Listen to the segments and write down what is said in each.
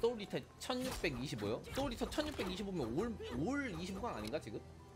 소울리터 1625요? 소울리터 1625면 올 25강 아닌가 지금?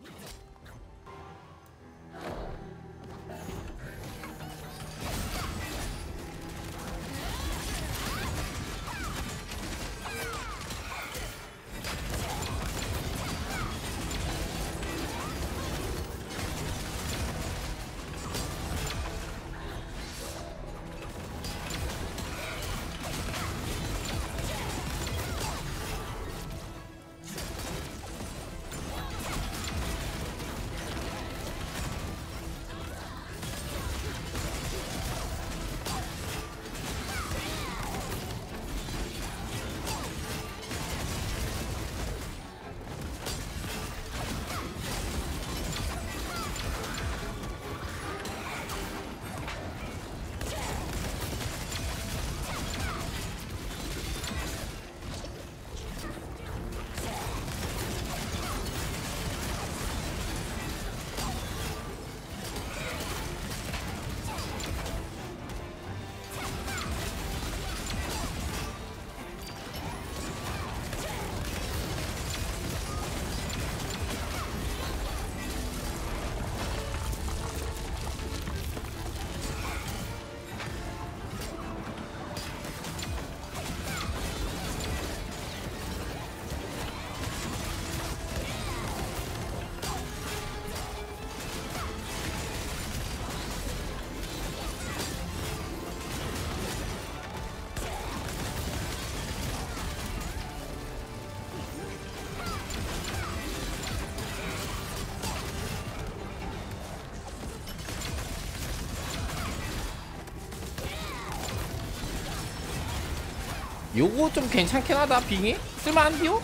요거 좀 괜찮긴 하다. 빙이? 쓸만한디요?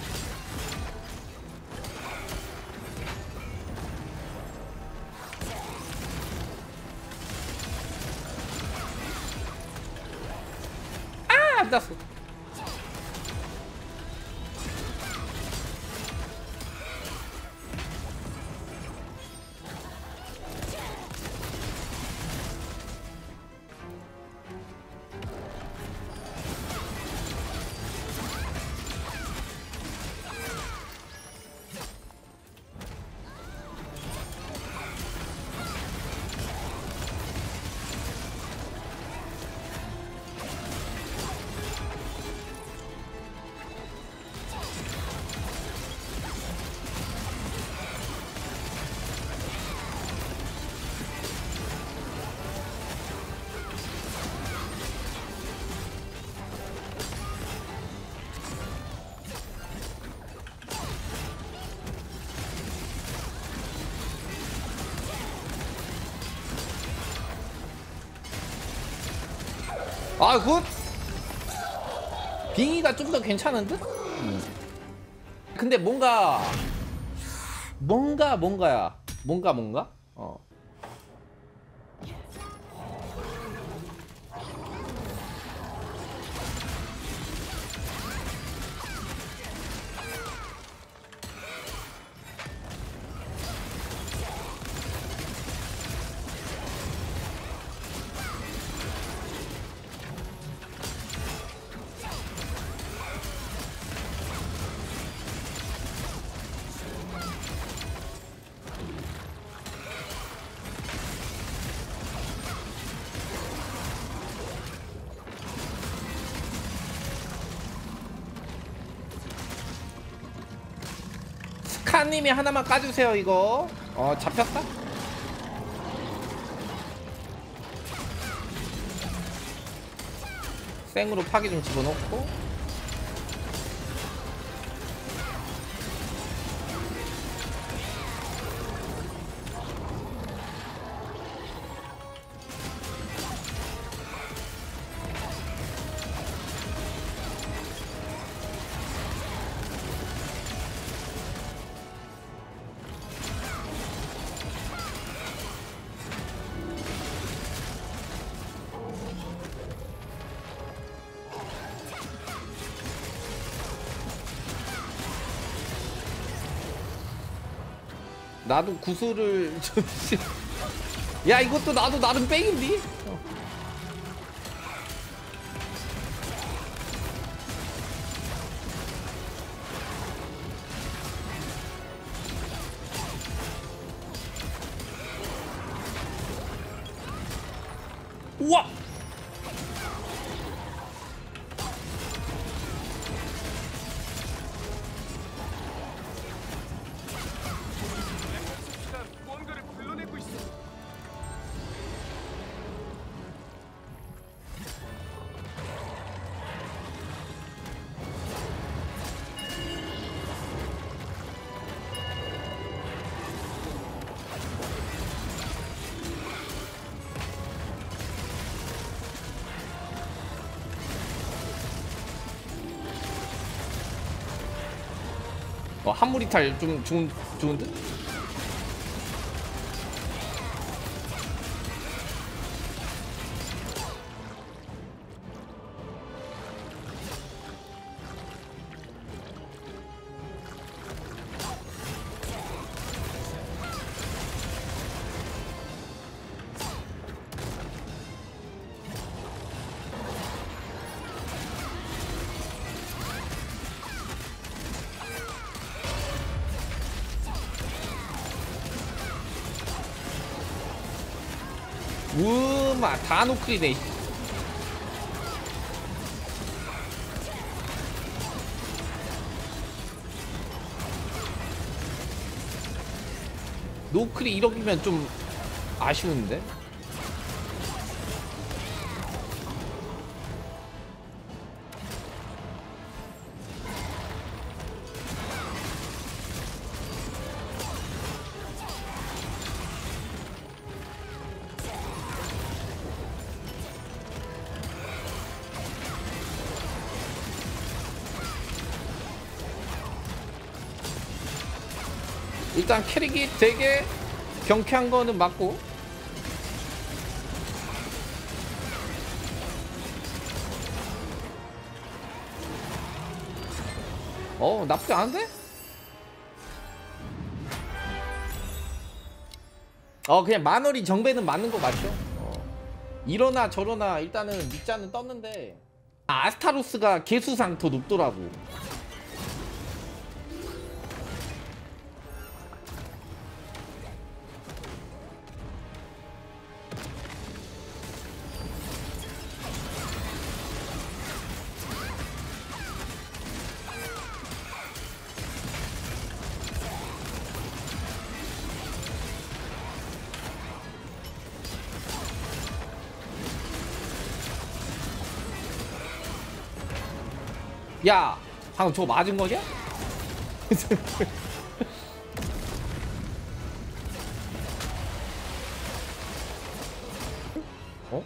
아! 안 닿았어. 아, 굿! 빙의가 좀 더 괜찮은 듯? 근데 뭔가야. 뭔가? 스카님이 하나만 까주세요. 이거 잡혔다. 생으로 파기 좀 집어넣고. 나도 구슬을 좀... 야, 이것도 나도 나름 뺑인디? 우와! 무언가를 불러내고 있어. 한물 이탈 좀 좋은데? 우마 다 노클이네. 노클이 1억이면 좀 아쉬운데? 일단 캐릭이 되게 경쾌한 거는 맞고, 나쁘지 않은데? 그냥 만월이 정배는 맞는 거 맞죠? 이러나 저러나 일단은 밑자는 떴는데, 아스타로스가 개수상 더 높더라고. 야, 방금 저거 맞은 거냐? 어?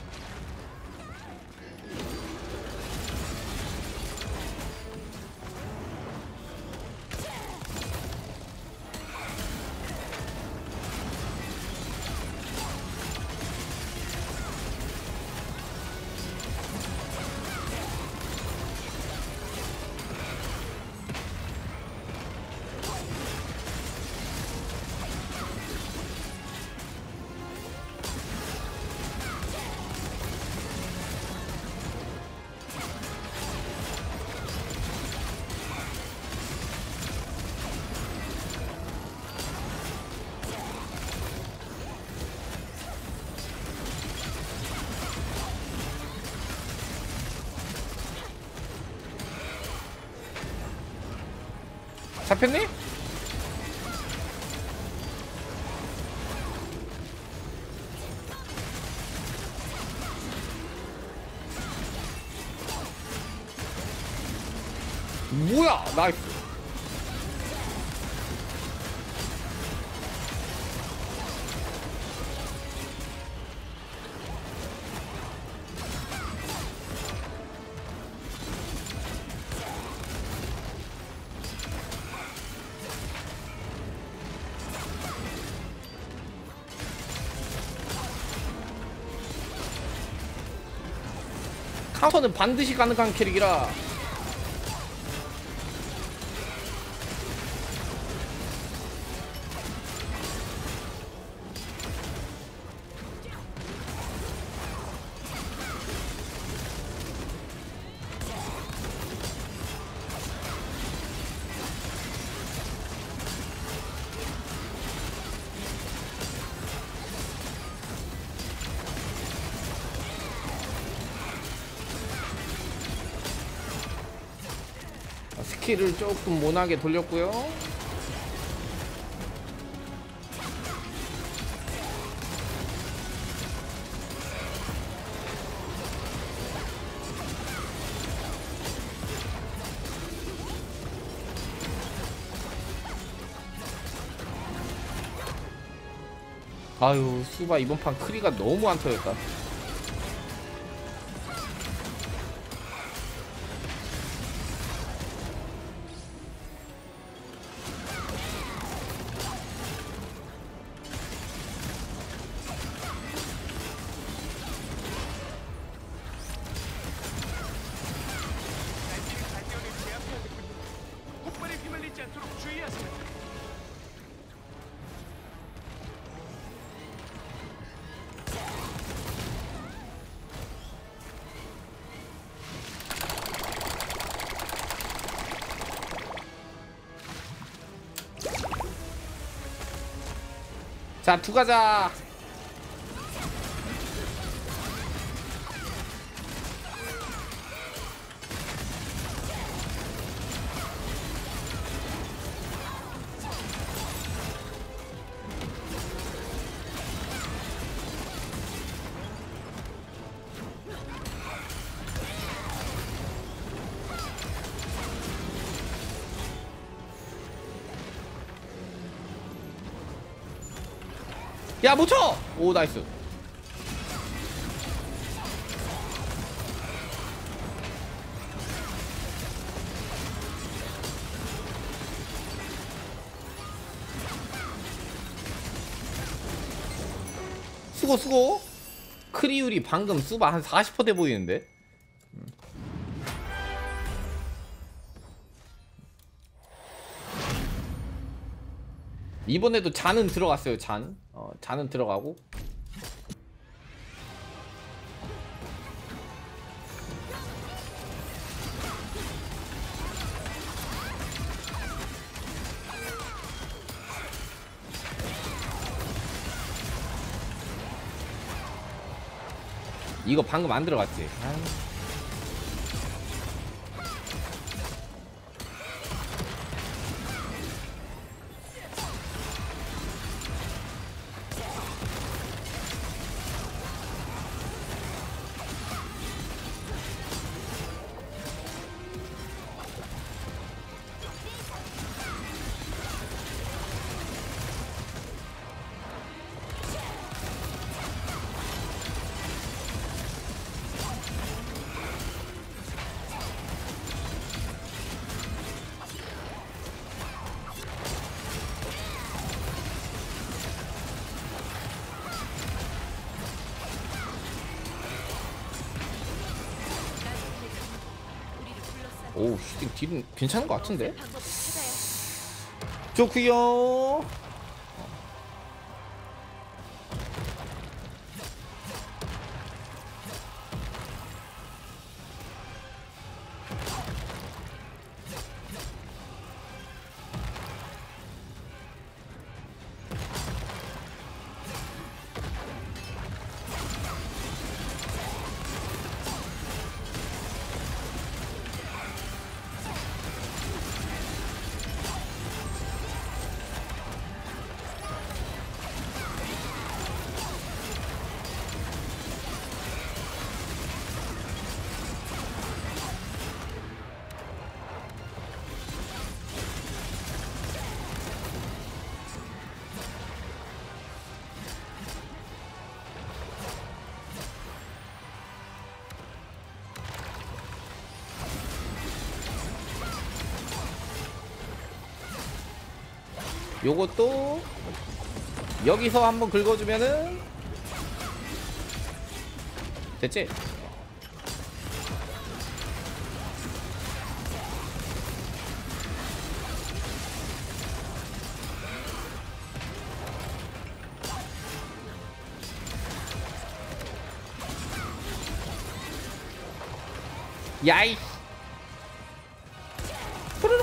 잡혔니? 뭐야, 나이스. 카운터는 반드시 가능한 캐릭이라. 스킬을 조금 모나게 돌렸고요. 아유, 수바 이번 판 크리가 너무 안 터졌다. 갈대원을 제압해야겠군요. 폭발에 휘말리지 않도록 주의하세요. 자, 두 가자. 야, 못 쳐! 오, 나이스. 수고. 크리율이 방금 수바 한 40% 돼 보이는데? 이번에도 잔은 들어갔어요. 잔은 들어가고. 이거 방금 안 들어갔지. 아유. 오우, 딜은 괜찮은 것 같은데? 좋구요. 요것도 여기서 한번 긁어주면은 됐지? 야이. 후루룩.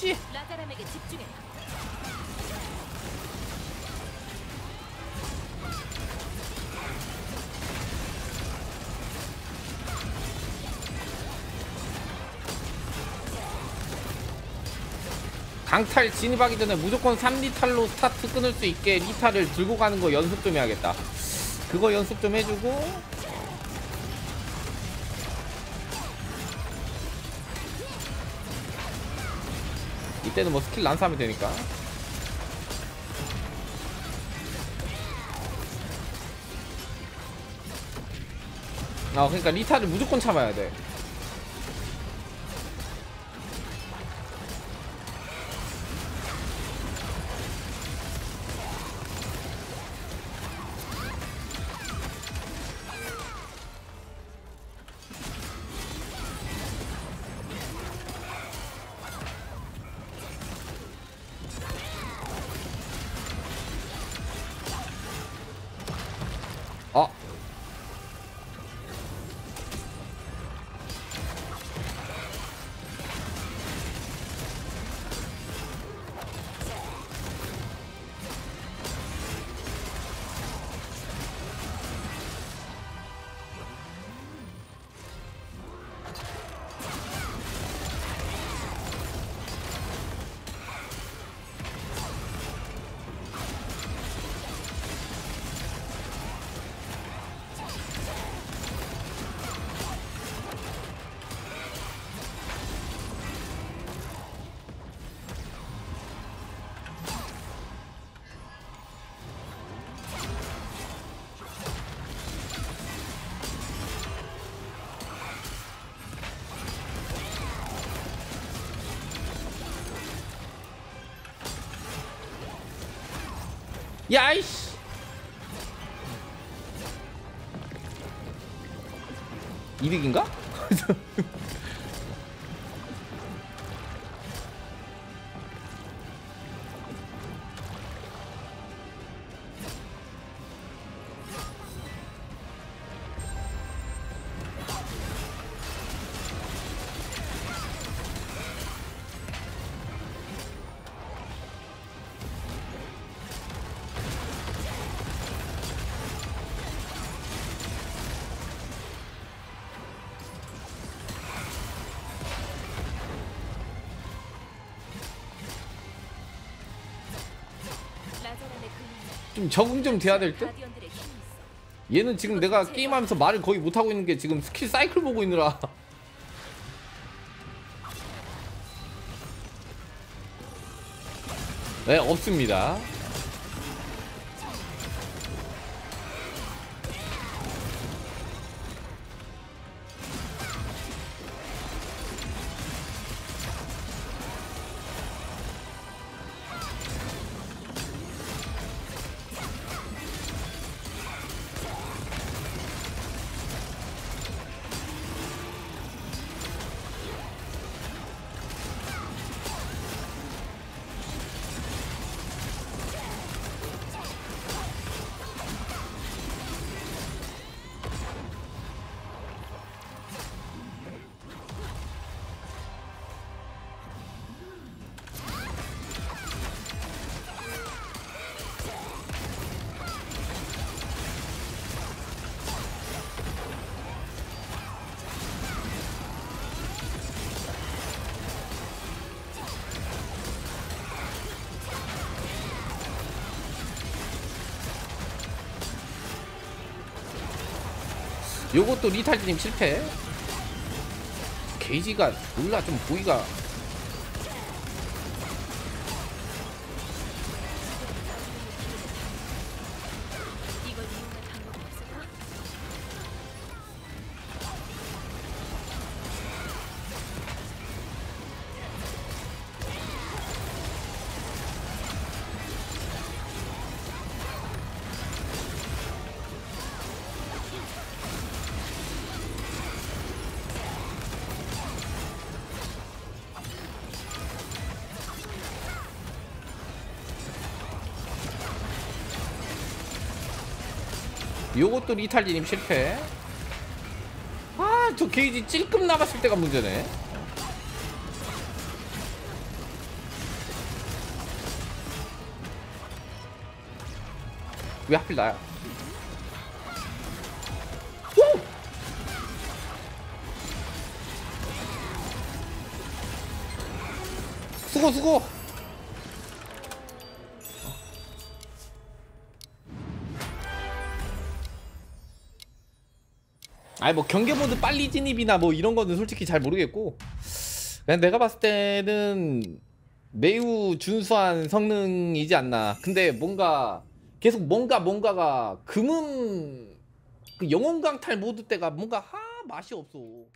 아이씨. 라자람에게 집중해. 강탈 진입하기 전에 무조건 3리탈로 스타트 끊을 수 있게 리탈을 들고 가는 거 연습 좀 해야겠다. 그거 연습 좀 해주고. 이때는 뭐 스킬 란스하면 되니까. 그러니까 리타를 무조건 참아야 돼. 어. 야이씨. 이득인가? 좀 적응 좀 돼야 될 듯? 얘는 지금 내가 게임하면서 말을 거의 못하고 있는 게 지금 스킬 사이클 보고 있느라. 네, 없습니다. 요것도 리탈진님 실패. 게이지가 몰라 좀 보기가. 요것도 리탈진님 실패. 아, 저 게이지 찔끔 남았을 때가 문제네. 왜 하필 나야? 오! 수고. 아니 뭐 경계 모드 빨리 진입이나 뭐 이런 거는 솔직히 잘 모르겠고, 그냥 내가 봤을 때는 매우 준수한 성능이지 않나. 근데 뭔가 계속 뭔가가 금은 그 영혼 강탈 모드 때가 뭔가 맛이 없어.